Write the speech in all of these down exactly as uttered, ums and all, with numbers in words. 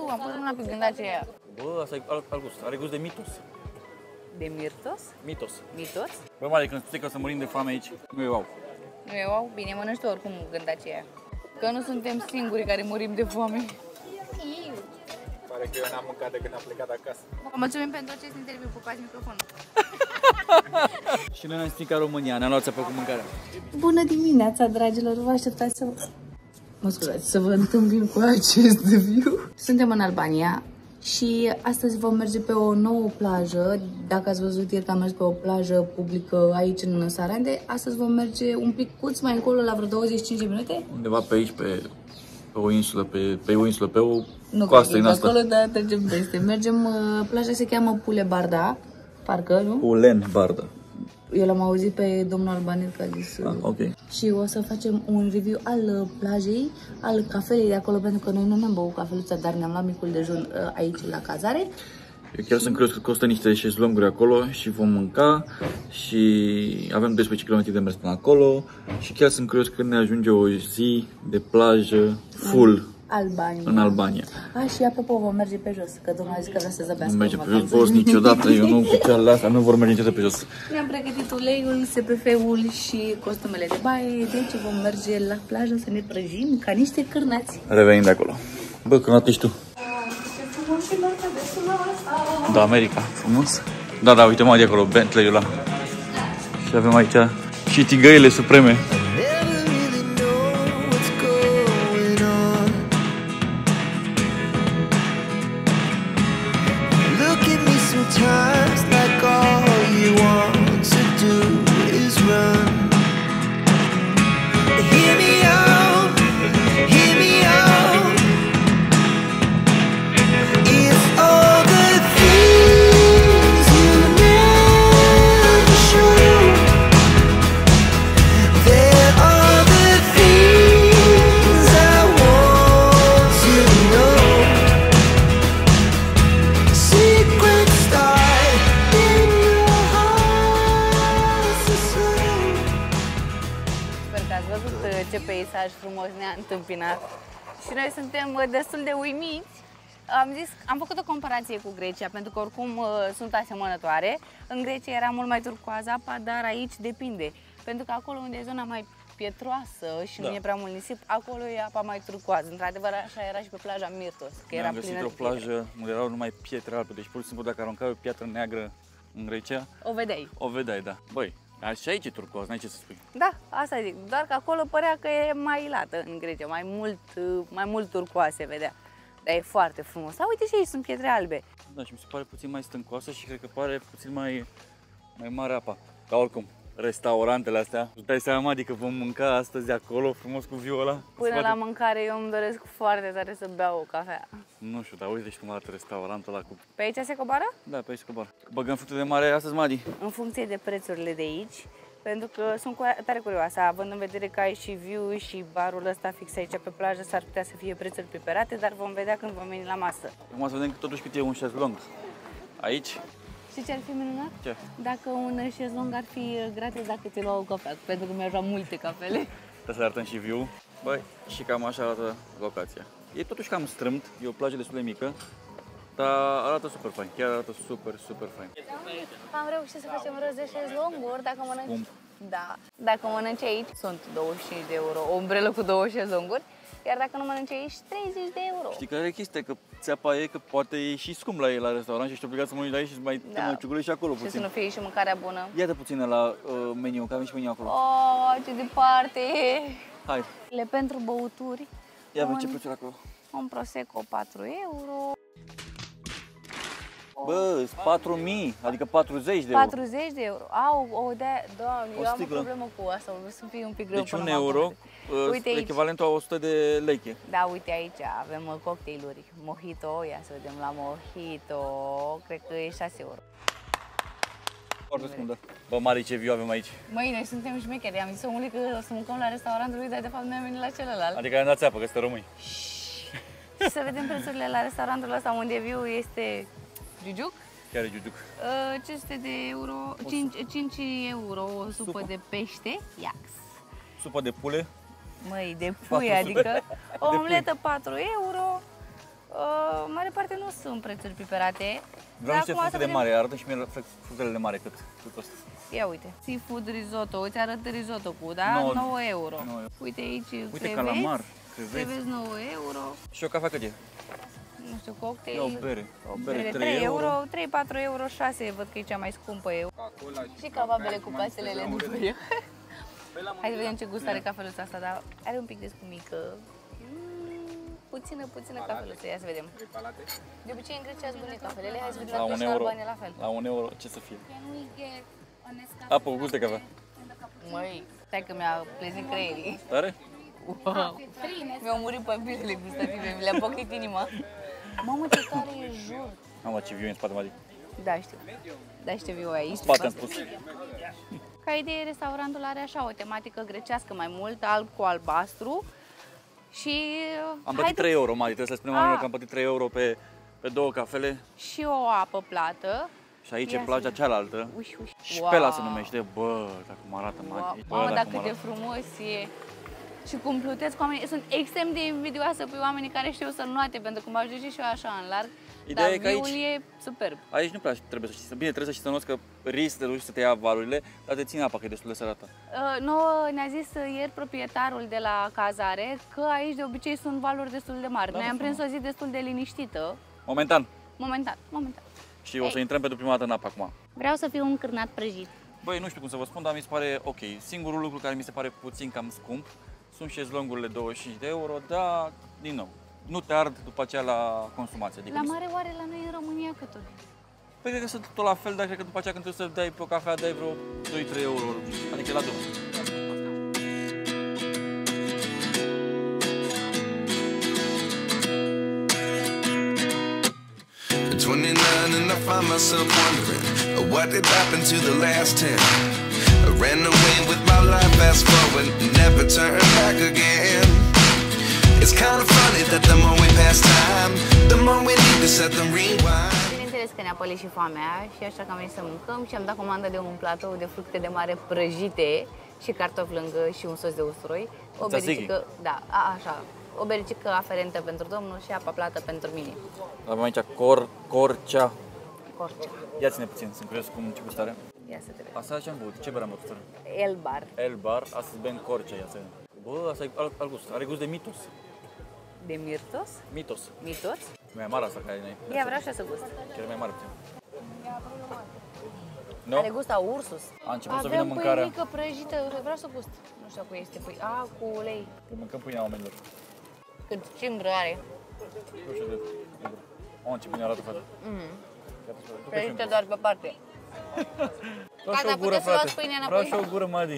am pus mâna pe gândace aia. Bă, asta e alt, alt gust. Are gust de mitos. De mirtos? Mitos. Mitos? Bă, Mari, când spui că o să murim de foame aici, nu e wow. Nu e wow? Bine, mănânci tu oricum gândace aia. Că nu suntem singurii care murim de foame. Pare că eu n-am mâncat de când am plecat acasă. Mulțumim pentru acest interviu, pupați microfonul. Și noi ne-am stricat România, ne-am luat țapă cu mâncarea. Bună dimineața, dragilor! Vă așteptați să vă... Mă scuzați, să vă întâmpin cu acest view. Suntem în Albania și astăzi vom merge pe o nouă plajă. Dacă ați văzut ieri că am mers pe o plajă publică aici în Sarande, astăzi vom merge un pic cuț mai încolo, la vreo douăzeci și cinci de minute. Undeva pe aici, pe, pe o insulă, pe, pe o insulă, pe o nu coastă din asta. acolo, dar trecem peste. Mergem, plaja se cheamă Pule Barda, parcă, nu? Pulen Barda. Eu l-am auzit pe domnul albanez că a zis. Ah, ok. Și o să facem un review al plajei, al cafelei de acolo, pentru că noi nu ne-am băut cafeluța, dar ne-am luat micul dejun aici la cazare. Eu chiar sunt curios că costă niște șezlonguri acolo și vom mânca și avem doisprezece kilometri de mers până acolo și chiar sunt curios când ne ajunge o zi de plajă full Albania. în Albania. A, și apropo, vom merge pe jos, că domnul a zis că vrea să zăbească. Nu merge pe jos, boss, niciodată, eu nu cu cealele astea, nu vor merge niciodată pe jos. Ne-am pregătit uleiul, S P F-ul și costumele de baie, deci vom merge la plajă să ne prăjim ca niște cârnați. Revenim de acolo. Bă, cârnat ești tu. Da, America, frumos. Da, da, uite mai de acolo, Bentley-ul ăla. Și avem aici și tigăile supreme. Ce peisaj frumos ne-a întâmpinat și noi suntem destul de uimiți. Am zis, am făcut o comparație cu Grecia, pentru că oricum sunt asemănătoare. În Grecia era mult mai turcoază apa, dar aici depinde. Pentru că acolo unde e zona mai pietroasă și da. nu e prea mult nisip, acolo e apa mai turcoază. Într-adevăr, așa era și pe plaja Mirtos, că era am găsit plină o de plajă unde erau numai pietre albe, deci pur și simplu dacă aruncai o piatră neagră în Grecia, o vedeai. O vedeai, da. Băi, și aici e turcoaz, n-ai ce să spui. Da, asta zic, doar că acolo părea că e mai lată în Grecia, mai mult, mai mult turcoaz se vedea. Dar e foarte frumos. Da, uite și aici sunt pietre albe. Da, și mi se pare puțin mai stâncoasă și cred că pare puțin mai, mai mare apa. Dar oricum, restaurantele astea, îți dai seama, adică vom mânca astăzi acolo, frumos cu viul ăla. Până la mâncare eu îmi doresc foarte tare să beau o cafea. Nu știu, dar uite și cum arată restaurantul ăla cu... Pe aici se coboară? Da, pe aici se coboară. Băgăm fructe de mare astăzi, Madi? În funcție de prețurile de aici, pentru că sunt tare curioasă, având în vedere că ai și view și barul ăsta fix aici pe plajă, s-ar putea să fie prețuri preparate, dar vom vedea când vom veni la masă. Acum să vedem totuși cât e un șezlong. Aici? Și ce ar fi minunat? Ce? Dacă un șezlong ar fi gratis dacă ți lua o cafea, pentru că mi-aș lua multe cafele. Trebuie să arătăm și view. Băi, și cam așa arată locația. E totuși cam strâmt, e o plajă destul de mică, dar arată super fain, chiar arată super, super fain. Am reușit să facem rost de șezlonguri, dacă mănânci... Scump. Da, dacă mănânci aici, sunt douăzeci și cinci de euro, o umbrelă cu două șezlonguri, iar dacă nu mănânci aici, treizeci de euro. Știi care e chestia? Că țeapa e că poate e și scump la ei la restaurant și ești obligat să mănânci de aici și să mai da. te măciuguli și acolo puțin. Și să nu fie și mâncarea bună. Ia-te puțin la uh, meniu, că avem și meniu acolo. Oh, ce departe! Hai! Le pentru băuturi. Ia vezi ce prețuri acolo. Un prosecco patru euro. Bă, patru mii, adică patruzeci de euro. patruzeci de euro. Au, o de Doamne, o eu am o problemă cu asta, o să fie un pic greu. Deci un euro, uite echivalentul a o sută de lei. Da, uite aici avem cocktailuri. Mojito, ia să vedem la Mojito, cred că e șase euro. Foarte scumpă. Bă, Mari, ce view avem aici. Măi, noi suntem șmecheri. Am zis omului că o să mâncăm la restaurantul lui, dar de fapt noi am venit la celălalt. Adică am dat țeapă, că suntem români. Și să vedem prețurile la restaurantul ăsta, unde view este Giugiuc. Care e Giugiuc? Uh, cinci sute de euro, cinci, cinci euro o supă, supă de pește, iax. Supă de pule? Măi, de pui, adică o omletă patru euro. Uh, mare poate nu sunt prețuri piperate. Vreau niște fructe de mare, arată și mie fructele de mare cât, cât costă. Ia uite, seafood risotto, uite arată risotto cu, da? nouă euro. nouă. Uite aici, Uite creveți, calamar, creveți. creveți nouă euro. Și o cafea cât e? Nu știu, cocktail. Ia o bere, o bere trei trei euro. trei patru euro, șase, văd că e cea mai scumpă eu. Și cavabele cu pastelele după eu. Hai să vedem ce gust are cafeluța asta, dar are un pic de scumică. Mm, puțină, puțină cafeluță, ia să vedem. De obicei în Grecia sunt bune cafelele, hai să vedem La dacă un și euro, Albania la fel. la un euro, ce să fie? Apă cu gust de cafea. Măi, stai că mi-a plezit creierii. Tare? Wow. Mi-au murit papilele gustative, mi le-a pocnit inima. Mamă, ce tare e, jur. Mamă, ce viu în spate, Madi. Da, știu. Da, știu eu aici. Spate am spus. Ca idee, restaurantul are așa o tematică grecească mai mult, alb cu albastru. Și Am plătit trei euro, Madi, trebuie să spunem oamenilor că am plătit trei euro pe, pe două cafele. Și o apă plată. Și aici Ia e plaja cealaltă. Uși, uși. Șpela Wow. se numește. Bă, dar cum arată, Madi. Bă, Mamă, dar dar cum cât de arată. frumos e. Și cum plutesc cu oamenii. Sunt extrem de invidioasă pe oamenii care știu să înoate, pentru că mă ajunge și eu așa în larg. Ideea dar e că aici- viul e superb. Aici nu prea trebuie să știi. Bine, trebuie să știi să noți că risc de duci să te ia valurile, dar te ține apa, că e destul de sărată. Uh, nouă ne-a zis uh, ieri proprietarul de la cazare că aici de obicei sunt valuri destul de mari. Da, Noi am da, prins o zi destul de liniștită. Momentan. Momentan, momentan. Și o să intrăm pentru prima dată în apă acum. Vreau să fiu un cârnat prăjit. Băi, nu știu cum să vă spun, dar mi se pare ok. Singurul lucru care mi se pare puțin cam scump sunt șezlongurile douăzeci și cinci de euro, dar, din nou, nu te ard după aceea la consumație. Adică La mi se- mare oare la noi în România cât tot? Păi cred că sunt tot la fel, dar cred că după aceea când trebuie să dai pe o cafea, dai vreo doi trei euro, adică la două. twenty-nine and I find myself wondering uh, what did happen to the last ten. I ran away with my life, fast forward, never turn back again. It's kind of funny that the more we pass time, the more we need to set them rewind. Bineînțeles că ne-a pălit și foamea și așa că am venit să mâncăm și am dat comandă de un platou de fructe de mare prăjite și cartofi lângă și un sos de usturoi. O bericică, da, a, așa, o bericică aferentă pentru domnul și apa plată pentru mine. Avem aici cor, corcea. Corcea. Ia ține puțin, sunt curios cum ce gust are. Ia să te vezi. Asta ce am băut? Ce bere am băut? Elbar. El bar, astăzi bem corcea, ia să vedem. Bă, asta e alt, alt gust, are gust de mitos. De mirtos. Mitos. Mitos. Mai mare asta care e. Ia, vreau așa să gust. Chiar mai mare puțin. Are Nu? gust a ursus. A început să vină Avem mâncarea. pâinică prăjită, vreau să gust. Nu știu cu este pâine. A, cu ulei. Că mâncăm pâinea oamenilor. Cât cimbră are. Nu știu de... O, ce bine arată, frate. Prăjită doar pe parte. Vreau și Gata, o gură, puteți să luați frate. pâinea înapoi? Vreau și o gură, Madi.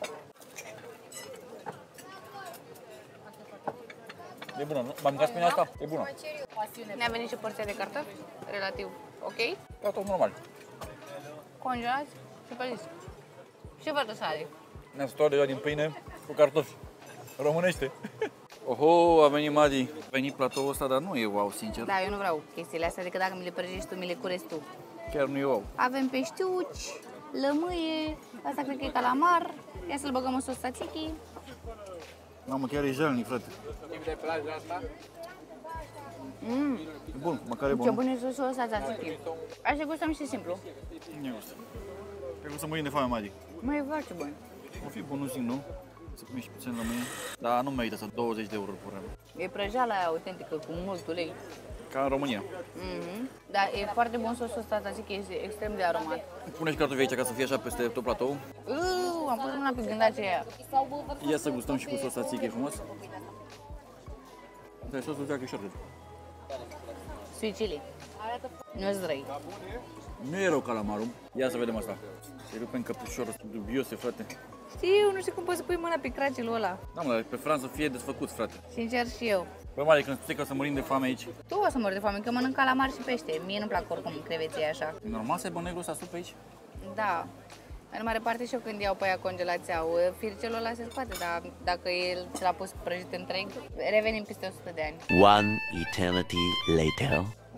E bună, nu? Mai mâncați pâinea asta? E bună. Ne-a venit și porția de cartofi, relativ ok. Cartofi normal. Congelați și păliți. Și fără sare. Ne-am situat deja din pâine cu cartofi. Românește. Oho, a venit Madi. A venit platoul ăsta, dar nu e wow, sincer. Da, eu nu vreau chestiile astea, decât dacă mi le prăjești tu, mi le curezi tu. Chiar nu e wow. Avem peștiuci, lămâie, asta cred că e calamar. Ia să-l băgăm în sos tzatziki. Mamă, chiar e jalnic, frate. Tip de plaja asta. Mmm, E bun, măcar e ce bun. bun e sosul ăsta tzatziki. Așa gustăm și simplu. Nu e gust. Cred că o să murim de foame, Madi. Mai e foarte bun. O fi bun, nu zic nu. Să pui și puțin la mâine. Dar nu merită să douăzeci de euro pe oră. E prăjeala aia autentică, cu mult ulei. Ca în România. Mhm. Dar e foarte bun sosul ăsta tzatziki, este extrem de aromat. Pune și cartofi aici ca să fie așa peste tot platou. Uuu, am pus mâna pe gândace aia. Ia să gustăm și cu sos tzatziki, e frumos. Asta e sosul de achișorte. Sweet chili. Nu-ți răi. Nu e rău calamarul. Ia să vedem asta. Se rupe în căpușor, dubiose, frate. Știu, nu știu cum poți să pui mâna pe cracelul ăla. Da, mă, dar pe Fran să fie desfăcut, frate. Sincer și eu. Bă, Mari, când spui că o să murim de foame aici, Tu o să mori de foame, că mănânc calamar și pește. Mie nu-mi plac oricum creveții așa. e normal să aibă negru ăsta sup aici? Da. În mare parte și eu când iau pe aia congelați au fircelul ăla se scoate, dar dacă el ți l-a pus prăjit întreg, revenim peste o sută de ani. One eternity later.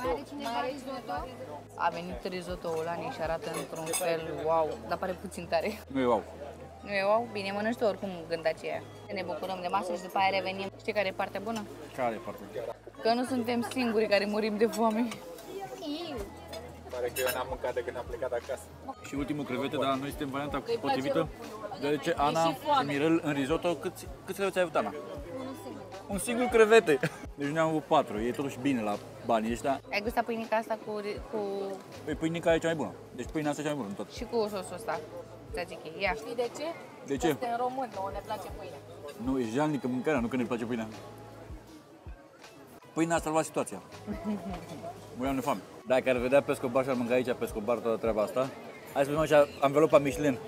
A venit risotto-ul ăla și arată într-un fel, wow, dar pare puțin tare. Nu e wow. Nu e wow? Bine, mănânci tu oricum gândaci aia. Ne bucurăm de masă și după aia revenim. Știi care e partea bună? Care e partea? Că Că nu suntem singurii care murim de foame. Pare că eu n-am mâncat de când am plecat acasă. Și ultimul crevete, dar noi suntem varianta potrivită. Deoarece Ana și Mirel în risotto, câți, câți crevete ai avut, Ana? Un singur crevete. Deci noi am avut patru, e totuși bine la banii ăștia. Ai gustat pâinica asta cu, cu... Păi pâinica e cea mai bună. Deci pâinea asta e cea mai bună în tot. și cu sosul ăsta. Tzatziki. Ia. Știi de ce? De ce? Suntem români, nouă ne place pâinea. Nu, e jalnică mâncarea, nu că ne place pâinea. Pâinea a salvat situația. Muiam de foame. Dacă ar vedea Pescobar și ar mânca aici Pescobar toată treaba asta, hai să vedem așa anvelopa Michelin.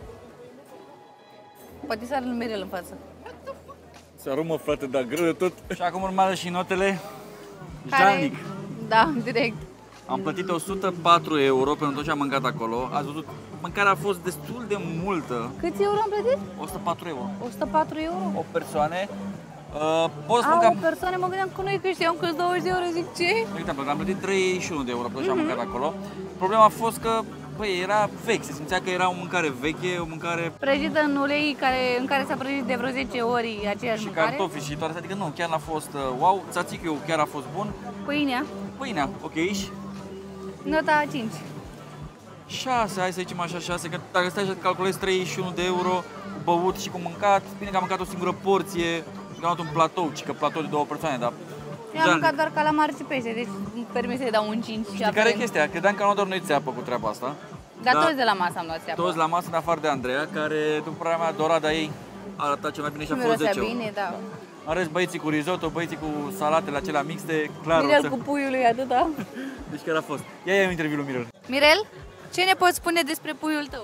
Poate să are Mirel în față. Se arumă, frate, dar greu de tot. Și acum urmează și notele. Care... Jalnic. Da, direct. Am plătit o sută patru euro pentru tot ce am mâncat acolo. Ați văzut, mâncarea a fost destul de multă. Câți euro am plătit? o sută patru euro. o sută patru euro? O persoane. Uh, pot să spun A, că o am... persoană, mă gândeam că noi că știam că douăzeci de euro, zic ce? Uite, am plătit treizeci și unu de euro pentru tot ce am mâncat acolo. Problema a fost că, băi, era vechi, se simțea că era o mâncare veche, o mâncare... Prăjită în ulei care, în care s-a prăjit de vreo zece ori aceeași și mâncare. cartofi și toate astea, adică nu, chiar n-a fost uh, wow, tzatziki-ul chiar a fost bun. Pâinea, Pâinea, ok, și nota cinci. șase, hai să zicem așa, șase, că dacă stai să calculezi treizeci și unu de euro cu băut și cu mâncat, bine că am mâncat o singură porție, că am luat un platou, ci că platou de două persoane, dar... Eu am mâncat doar calamar și pește, deci îmi permis să-i dau un cinci. Știi care e chestia? Credeam că am luat doar noi țeapă cu treaba asta. Dar toți de la masă am luat țeapă. Toți la masă, în afară de Andreea, care, după părerea mea, dorada ei a arătat cel mai bine și a fost Mirosea zece. bine, da. În rest, băieții cu risotto, băieții cu salatele acelea mixte, clar. Mirel să... cu puiul lui atâta. Deci chiar a fost. Ia ia un interviu lui Mirel. Mirel, ce ne poți spune despre puiul tău?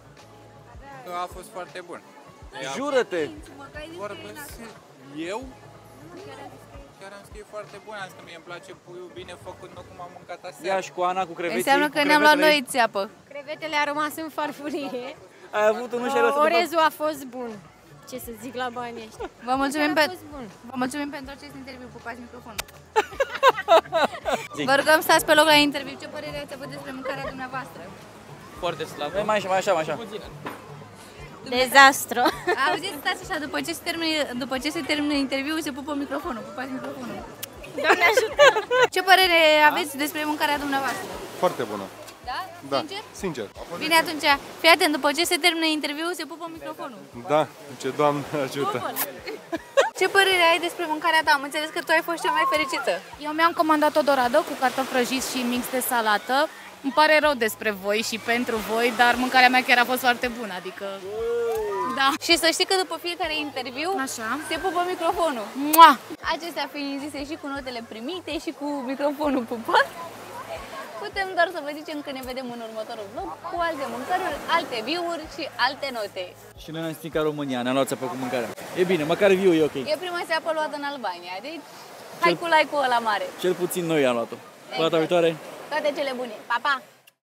Că a fost foarte bun. Jură-te! Vorbesc eu? Chiar am scris foarte bun, am zis că mie îmi place puiul bine făcut, nu cum am mâncat aseară. Ia și cu Ana, cu creveții. Înseamnă că cu ne-am luat crevetele. noi țeapă. Crevetele a rămas în farfurie. Ai avut unul și ai lăsat după... Orezul a fost bun. Ce să zic la banii ăștia. Vă mulțumim, Chiar a pe... fost bun. Vă mulțumim pentru acest interviu. Pupați microfonul. Vă rugăm stați pe loc la interviu. Ce părere ați avut despre mâncarea dumneavoastră? Foarte slabă. Mai așa, mai așa, mai așa. Dezastru. Auziți, stați așa, după ce se termină, după ce se termină interviul, se pupă microfonul. Pupați microfonul. Doamne ajută. Ce părere aveți despre mâncarea dumneavoastră? Foarte bună. Da? Da, Sincer? sincer. Bine, atunci, fii atent, după ce se termină interviul, se pupă microfonul. Da, ce Doamne ajută. Ce părere ai despre mâncarea ta? Am înțeles că tu ai fost cea mai fericită. Eu mi-am comandat o doradă cu cartofi prăjiți și mix de salată. Îmi pare rău despre voi și pentru voi, dar mâncarea mea chiar a fost foarte bună, adică... Da. Și să știi că după fiecare interviu Așa. se pupă microfonul. Mua! Acestea fiind zise și cu notele primite și cu microfonul pupat, putem doar să vă zicem că ne vedem în următorul vlog cu alte mâncări, alte view-uri și alte note. Și noi ne-am simțit ca România, ne-am luat țeapă cu mâncarea. E bine, măcar view e ok. E prima țeapă luată în Albania, deci hai cu like-ul ăla mare. Cel puțin noi am luat-o. Pe data viitoare. Toate cele bune. Pa, pa!